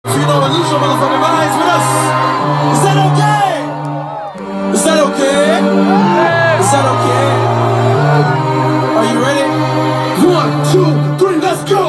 So you know a little motherfucking minds with us. Is that okay? Is that okay? Is that okay? Are you ready? 1, 2, 3, let's go!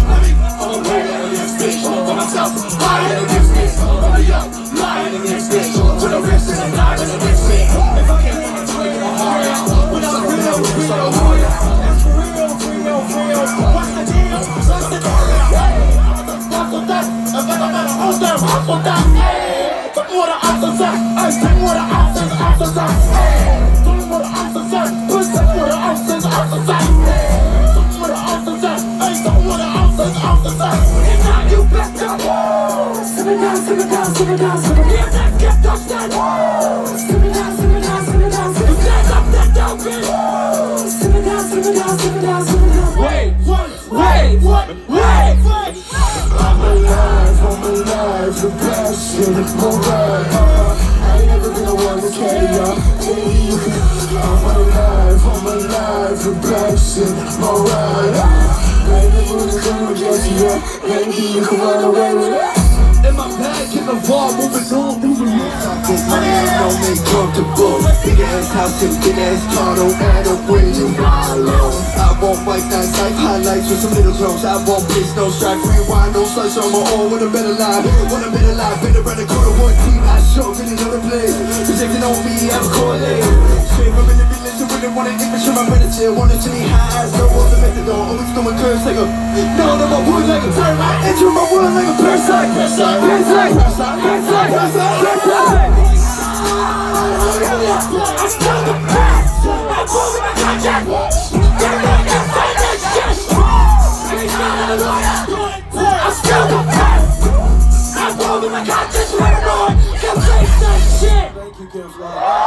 In my bag, in the vault, moving on. Money ain't no make comfortable. Big ass house and big ass car, don't add up when you ride alone. I won't fight that life highlights with some little clothes. I won't place no strike, rewind, no slush on my own. Want a better life, better run the corner, one team, I show, really know the play. Projecting on me, I'm correlated. Straight from in the religion, really wanna image my medicine. Wanna see me high, no other methadone. Always throwing curves like a, no, my wood like a termite. Enter my world like a parasite. I'm still the best. I'm holding my contract. I'm still the best. I'm holding my contract. Come face that shit. Thank you, Kim Flog.